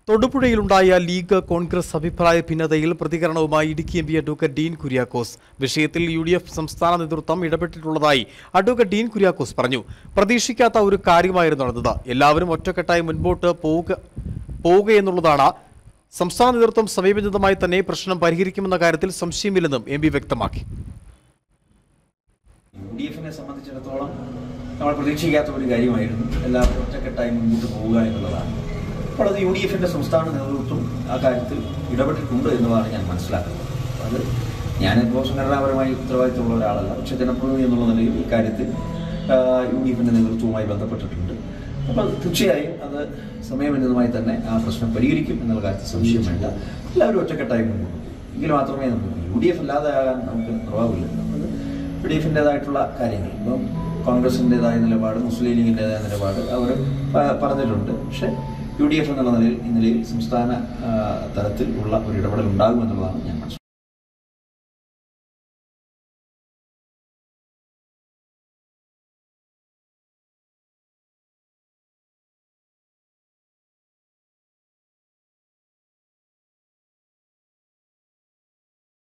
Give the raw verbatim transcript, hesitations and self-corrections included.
തൊടുപുഴയിലുണ്ടായ league Congress അഭിപ്രായ ഭിന്നതയിൽ പ്രതികരണവുമായി Idukki M P advocate Dean Kuriakose. വിഷയത്തിൽ യു ഡി എഫ് സംസ്ഥാന നേതൃത്വം ഇടപെട്ടിട്ടുള്ളതായി അഡ്വക്കേറ്റ് ഡീൻ കുര്യാക്കോസ് പറഞ്ഞു. പ്രതീക്ഷിക്കാത്ത ഒരു കാര്യമായിരുന്നു നടന്നത്. എല്ലാവരും ഒറ്റക്കെട്ടായി മുൻപോട്ട് പോവുക പോവുകയെന്നുള്ളതാണ്. സംസ്ഥാന നേതൃത്വം സമീപനിതമായി തന്നെ പ്രശ്നം പരിഹരിക്കുമെന്ന കാര്യത്തിൽ സംശയമില്ലെന്നും എം പി വ്യക്തമാക്കി. യു ഡി എഫിനെ സംബന്ധിച്ചിടത്തോളം നമ്മൾ പ്രതീക്ഷിക്കാത്ത ഒരു കാര്യമായിരുന്നു എല്ലാവരും ഒറ്റക്കെട്ടായി മുൻപോട്ട് പോവുക എന്നുള്ളതാണ്. അപ്പോൾ അത് യു ഡി എഫിന്റെ സംസ്ഥാന നേതൃത്വം ആ കാര്യത്തിൽ ഇടപെട്ടിട്ടുണ്ട് എന്നതാണ് ഞാൻ മനസ്സിലാക്കുന്നത്. അത് ഞാനിപ്പോൾ സംഘടനാപരമായി ഉത്തരവാദിത്തമുള്ള ഒരാളല്ല, പക്ഷേ ജനപ്രതിനിധി എന്നുള്ള നിലയിൽ ഈ കാര്യത്തിൽ യു ഡി എഫിന്റെ നേതൃത്വവുമായി ബന്ധപ്പെട്ടിട്ടുണ്ട്. അപ്പോൾ തീർച്ചയായും അത് സമയബന്ധിതമായി തന്നെ ആ പ്രശ്നം പരിഹരിക്കും എന്നുള്ള കാര്യത്തിൽ സംശയം വേണ്ട. എല്ലാവരും ഒറ്റക്കെട്ടായി മുൻപോട്ട് എങ്കിൽ മാത്രമേ നമുക്ക് യു ഡി എഫ് അല്ലാതെ ആകാൻ നമുക്ക് നിർവാഹമില്ല. നമ്മൾ യു ഡി എഫിൻ്റെതായിട്ടുള്ള കാര്യങ്ങൾ ഇപ്പം കോൺഗ്രസിൻ്റെതായ നിലപാട്, മുസ്ലിം ലീഗിൻ്റെതായ നിലപാട് അവർ പറഞ്ഞിട്ടുണ്ട്. പക്ഷേ യു ഡി എഫ് എന്നുള്ള നിലയിൽ ഈ നിലയിൽ സംസ്ഥാന തലത്തിൽ ഉള്ള ഒരു ഇടപെടൽ ഉണ്ടാകുമെന്നുള്ളതാണ് ഞാൻ മനസ്സിലാക്കുന്നത്.